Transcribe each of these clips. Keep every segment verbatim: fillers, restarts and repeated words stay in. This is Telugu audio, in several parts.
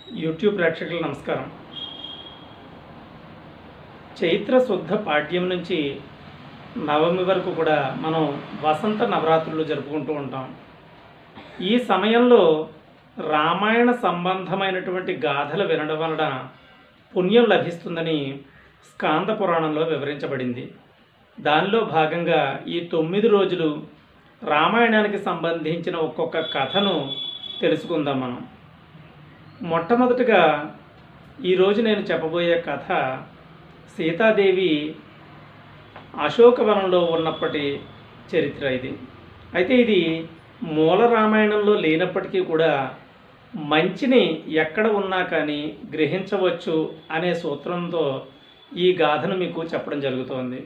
యూట్యూబ్ ప్రేక్షకులకు నమస్కారం. చైత్ర శుద్ధ పాడ్యం నుంచి నవమి వరకు కూడా మనం వసంత నవరాత్రులు జరుపుకుంటూ ఉంటాం. ఈ సమయంలో రామాయణ సంబంధమైనటువంటి గాథలు వినడం వలన పుణ్యం లభిస్తుందని స్కాంద పురాణంలో వివరించబడింది. దానిలో భాగంగా ఈ తొమ్మిది రోజులు రామాయణానికి సంబంధించిన ఒక్కొక్క కథను తెలుసుకుందాం మనం. మొట్టమొదటిగా ఈరోజు నేను చెప్పబోయే కథ సీతాదేవి అశోకవనంలో ఉన్నప్పటి చరిత్ర ఇది. అయితే ఇది మూల రామాయణంలో లేనప్పటికీ కూడా మంచిని ఎక్కడ ఉన్నా కానీ గ్రహించవచ్చు అనే సూత్రంతో ఈ గాథను మీకు చెప్పడం జరుగుతోంది.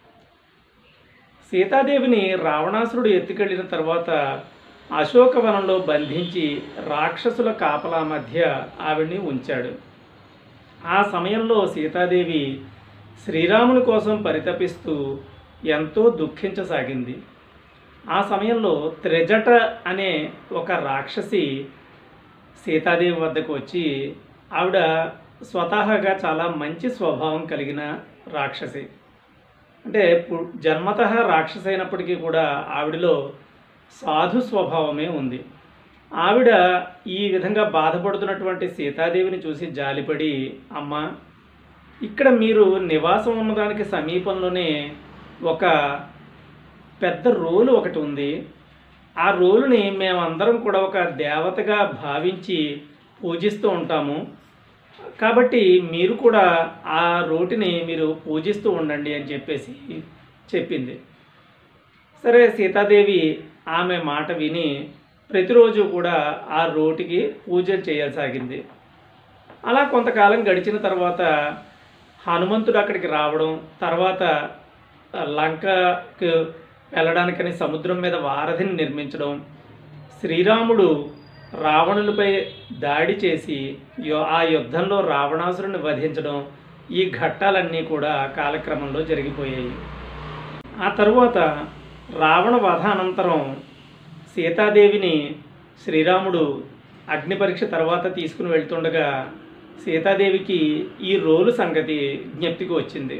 సీతాదేవిని రావణాసురుడు ఎత్తుకెళ్ళిన తర్వాత అశోకవనంలో బంధించి రాక్షసుల కాపలా మధ్య ఆవిడ్ని ఉంచాడు. ఆ సమయంలో సీతాదేవి శ్రీరాముని కోసం పరితపిస్తూ ఎంతో దుఃఖించసాగింది. ఆ సమయంలో త్రిజట అనే ఒక రాక్షసి సీతాదేవి వద్దకు వచ్చి, ఆవిడ స్వతహాగా చాలా మంచి స్వభావం కలిగిన రాక్షసి, అంటే జన్మతః రాక్షసి అయినప్పటికీ కూడా ఆవిడలో సాధు స్వభావమే ఉంది. ఆవిడ ఈ విధంగా బాధపడుతున్నటువంటి సీతాదేవిని చూసి జాలిపడి, అమ్మ, ఇక్కడ మీరు నివాసం ఉన్నదానికి సమీపంలోనే ఒక పెద్ద రోలు ఒకటి ఉంది. ఆ రోలుని మేమందరం కూడా ఒక దేవతగా భావించి పూజిస్తూ ఉంటాము. కాబట్టి మీరు కూడా ఆ రోటిని మీరు పూజిస్తూ ఉండండి అని చెప్పేసి చెప్పింది. సరే, సీతాదేవి ఆమె మాట విని ప్రతిరోజు కూడా ఆ రోటికి పూజలు చేయసాగింది. అలా కొంతకాలం గడిచిన తర్వాత హనుమంతుడు అక్కడికి రావడం, తర్వాత లంకకు వెళ్ళడానికని సముద్రం మీద వారధిని నిర్మించడం, శ్రీరాముడు రావణులపై దాడి చేసి ఆ యుద్ధంలో రావణాసురుని వధించడం, ఈ ఘట్టాలన్నీ కూడా కాలక్రమంలో జరిగిపోయాయి. ఆ తరువాత రావణ వధ అనంతరం సీతాదేవిని శ్రీరాముడు అగ్ని పరీక్ష తర్వాత తీసుకుని వెళ్తుండగా సీతాదేవికి ఈ రోలు సంగతి జ్ఞప్తికి వచ్చింది.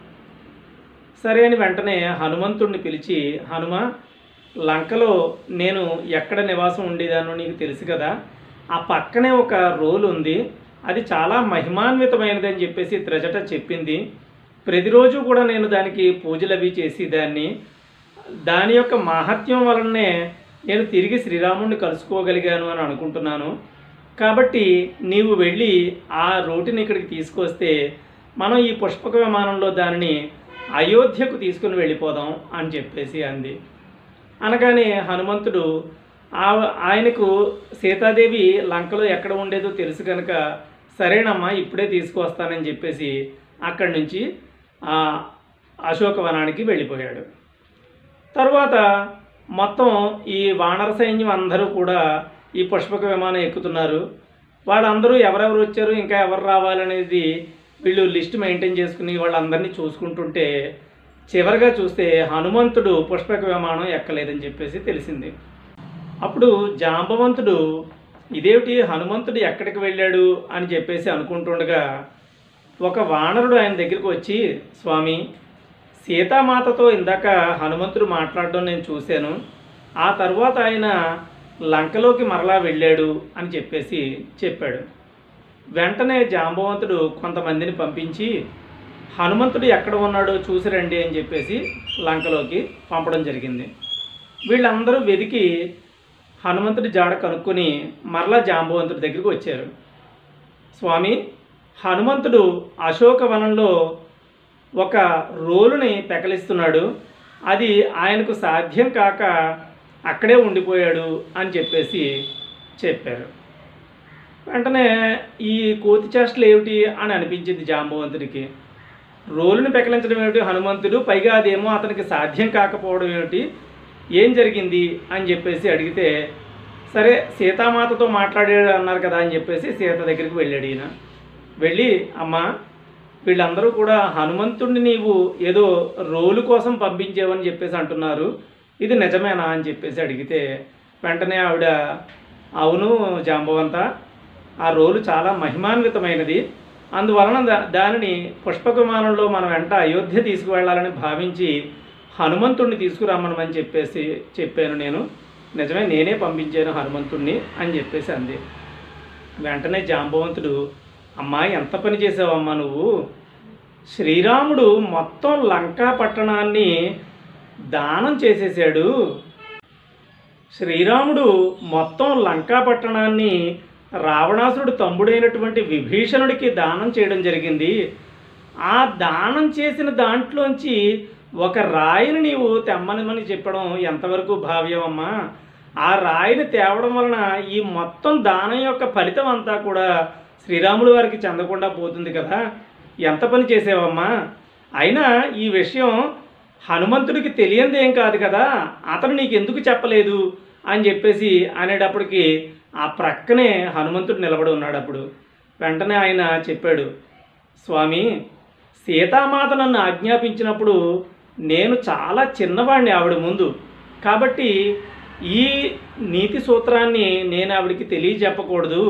సరే అని వెంటనే హనుమంతుడిని పిలిచి, హనుమ, లంకలో నేను ఎక్కడ నివాసం ఉండేదానో నీకు తెలుసు కదా, ఆ పక్కనే ఒక రోలు ఉంది, అది చాలా మహిమాన్వితమైనది అని చెప్పేసి త్రిజట చెప్పింది. ప్రతిరోజు కూడా నేను దానికి పూజలు అవి చేసి దాన్ని దాని యొక్క మహత్యం వలనే నేను తిరిగి శ్రీరాముడిని కలుసుకోగలిగాను అని అనుకుంటున్నాను. కాబట్టి నీవు వెళ్ళి ఆ రోటిని ఇక్కడికి తీసుకొస్తే మనం ఈ పుష్పక విమానంలో దానిని అయోధ్యకు తీసుకుని వెళ్ళిపోదాం అని చెప్పేసి అంది. అనగానే హనుమంతుడు ఆయనకు సీతాదేవి లంకలో ఎక్కడ ఉండేదో తెలుసు కనుక, సరేనమ్మా ఇప్పుడే తీసుకువస్తానని చెప్పేసి అక్కడి నుంచి అశోకవనానికి వెళ్ళిపోయాడు. తరువాత మొత్తం ఈ వానర సైన్యం అందరూ కూడా ఈ పుష్పక విమానం ఎక్కుతున్నారు. వాళ్ళందరూ ఎవరెవరు వచ్చారు, ఇంకా ఎవరు రావాలనేది వీళ్ళు లిస్ట్ మెయింటైన్ చేసుకుని వాళ్ళందరినీ చూసుకుంటుంటే చివరిగా చూస్తే హనుమంతుడు పుష్పక విమానం ఎక్కలేదని చెప్పేసి తెలిసింది. అప్పుడు జాంబవంతుడు ఇదేమిటి, హనుమంతుడు ఎక్కడికి వెళ్ళాడు అని చెప్పేసి అనుకుంటుండగా ఒక వానరుడు ఆయన దగ్గరికి వచ్చి, స్వామి, సీతామాతతో ఇందాక హనుమంతుడు మాట్లాడడం నేను చూశాను, ఆ తర్వాత ఆయన లంకలోకి మరలా వెళ్ళాడు అని చెప్పేసి చెప్పాడు. వెంటనే జాంబవంతుడు కొంతమందిని పంపించి హనుమంతుడు ఎక్కడ ఉన్నాడో చూసి రండి అని చెప్పేసి లంకలోకి పంపడం జరిగింది. వీళ్ళందరూ వెతికి హనుమంతుడి జాడ కనుక్కొని మరలా జాంబవంతుడి దగ్గరికి వచ్చారు. స్వామి, హనుమంతుడు అశోకవనంలో ఒక రోలుని పెకలిస్తున్నాడు, అది ఆయనకు సాధ్యం కాక అక్కడే ఉండిపోయాడు అని చెప్పేసి చెప్పారు. వెంటనే ఈ కోతి చేష్టలు ఏమిటి అని అనిపించింది జాంబవంతుడికి. రోలుని పెకలించడం ఏమిటి హనుమంతుడు, పైగా అదేమో అతనికి సాధ్యం కాకపోవడం ఏమిటి, ఏం జరిగింది అని చెప్పేసి అడిగితే, సరే సీతామాతతో మాట్లాడాడు అన్నారు కదా అని చెప్పేసి సీత దగ్గరికి వెళ్ళాడు. ఈయన వెళ్ళి, అమ్మ, వీళ్ళందరూ కూడా హనుమంతుడిని నీవు ఏదో రోలు కోసం పంపించేవని చెప్పేసి అంటున్నారు, ఇది నిజమేనా అని చెప్పేసి అడిగితే వెంటనే ఆవిడ, అవును జాంబవంత, ఆ రోలు చాలా మహిమాన్వితమైనది. అందువలన దా దానిని పుష్పక విమానంలో మనం వెంట అయోధ్య తీసుకువెళ్ళాలని భావించి హనుమంతుడిని తీసుకురమ్మనమని చెప్పేసి చెప్పాను నేను. నిజమే, నేనే పంపించాను హనుమంతుడిని అని చెప్పేసి అంది. వెంటనే జాంబవంతుడు, అమ్మా ఎంత పని చేసావమ్మా నువ్వు, శ్రీరాముడు మొత్తం లంకా పట్టణాన్ని దానం చేసేసాడు. శ్రీరాముడు మొత్తం లంకా పట్టణాన్ని రావణాసురుడు తమ్ముడైనటువంటి విభీషణుడికి దానం చేయడం జరిగింది. ఆ దానం చేసిన దాంట్లోంచి ఒక రాయిని నీవు తెమ్మనమని చెప్పడం ఎంతవరకు భావ్యం అమ్మా? ఆ రాయిని తేవడం వలన ఈ మొత్తం దానం యొక్క ఫలితం అంతా కూడా శ్రీరాముడు వారికి చెందకుండా పోతుంది కదా. ఎంత పని చేసావమ్మా? అయినా ఈ విషయం హనుమంతుడికి తెలియంది ఏం కాదు కదా, అతను నీకు ఎందుకు చెప్పలేదు అని చెప్పేసి అనేటప్పటికి ఆ ప్రక్కనే హనుమంతుడు నిలబడి ఉన్నాడు. అప్పుడు వెంటనే ఆయన చెప్పాడు, స్వామి, సీతామాత నన్ను ఆజ్ఞాపించినప్పుడు నేను చాలా చిన్నవాడిని ఆవిడ ముందు, కాబట్టి ఈ నీతి సూత్రాన్ని నేను ఆవిడికి తెలియజెప్పకూడదు.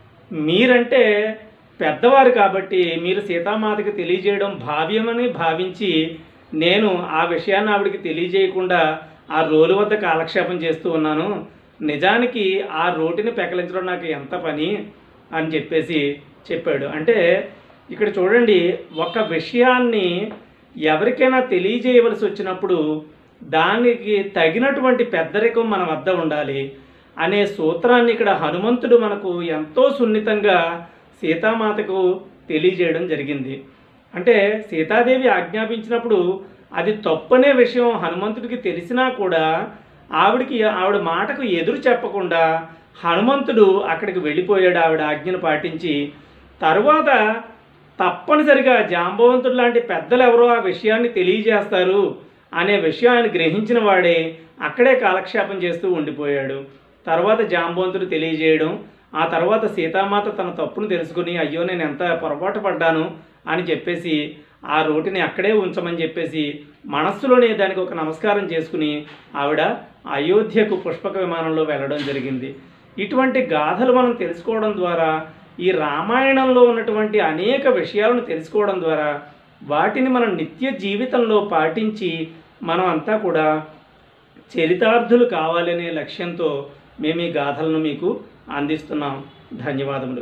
మీరంటే పెద్దవారు కాబట్టి మీరు సీతామాతకి తెలియజేయడం భావ్యమని భావించి నేను ఆ విషయాన్ని ఆవిడికి తెలియజేయకుండా ఆ రోలు వద్ద కాలక్షేపం చేస్తూ ఉన్నాను. నిజానికి ఆ రోటిని పెకలించడం నాకు ఎంత పని అని చెప్పేసి చెప్పాడు. అంటే ఇక్కడ చూడండి, ఒక విషయాన్ని ఎవరికైనా తెలియజేయవలసి వచ్చినప్పుడు దానికి తగినటువంటి పెద్దరికం మన వద్ద ఉండాలి అనే సూత్రాన్ని ఇక్కడ హనుమంతుడు మనకు ఎంతో సున్నితంగా సీతామాతకు తెలియజేయడం జరిగింది. అంటే సీతాదేవి ఆజ్ఞాపించినప్పుడు అది తప్పనే విషయం హనుమంతుడికి తెలిసినా కూడా ఆవిడికి ఆవిడ మాటకు ఎదురు చెప్పకుండా హనుమంతుడు అక్కడికి వెళ్ళిపోయాడు ఆవిడ ఆజ్ఞను పాటించి. తరువాత తప్పనిసరిగా జాంబవంతుడు లాంటి పెద్దలు ఎవరో ఆ విషయాన్ని తెలియజేస్తారు అనే విషయం ఆయన గ్రహించిన వాడే అక్కడే కాలక్షేపం చేస్తూ ఉండిపోయాడు. తర్వాత జాంబవంతుడు తెలియజేయడం, ఆ తర్వాత సీతామాత తన తప్పును తెలుసుకుని అయ్యో నేను ఎంత పొరపాటు పడ్డాను అని చెప్పేసి ఆ రోటిని అక్కడే ఉంచమని చెప్పేసి మనస్సులోనే దానికి ఒక నమస్కారం చేసుకుని ఆవిడ అయోధ్యకు పుష్పక విమానంలో వెళ్ళడం జరిగింది. ఇటువంటి గాథలు మనం తెలుసుకోవడం ద్వారా, ఈ రామాయణంలో ఉన్నటువంటి అనేక విషయాలను తెలుసుకోవడం ద్వారా వాటిని మనం నిత్య జీవితంలో పాటించి మనం అంతా కూడా చరితార్థులు కావాలనే లక్ష్యంతో మేము ఈ గాథలను మీకు అందిస్తున్నాం. ధన్యవాదములు.